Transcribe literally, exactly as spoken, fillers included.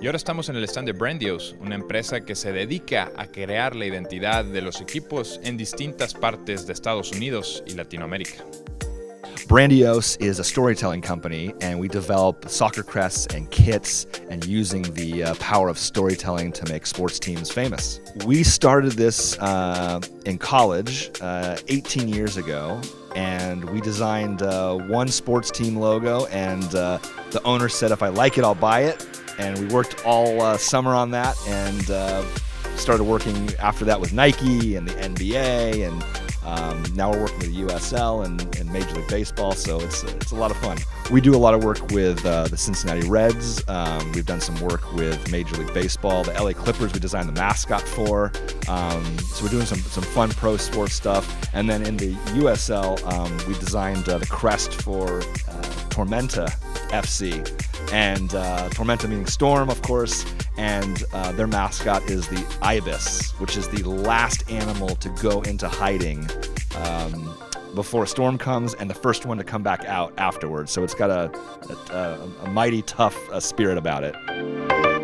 Y ahora estamos en el stand de Brandios, una empresa que se dedica a crear la identidad de los equipos en distintas partes de Estados Unidos y Latinoamérica. Brandios is a storytelling company, and we develop soccer crests and kits and using the uh, power of storytelling to make sports teams famous. We started this uh, in college uh, eighteen years ago, and we designed uh, one sports team logo, and uh, the owner said, if I like it, I'll buy it. And we worked all uh, summer on that, and uh, started working after that with Nike and the N B A, and Um, now we're working with the U S L and, and Major League Baseball, so it's, it's a lot of fun. We do a lot of work with uh, the Cincinnati Reds. Um, we've done some work with Major League Baseball. The L A Clippers we designed the mascot for. Um, so we're doing some, some fun pro sports stuff. And then in the U S L, um, we designed uh, the crest for uh, Tormenta F C. And uh, Tormenta meaning storm, of course, and uh, their mascot is the ibis, which is the last animal to go into hiding um, before a storm comes, and the first one to come back out afterwards. So it's got a, a, a, a mighty tough uh, spirit about it.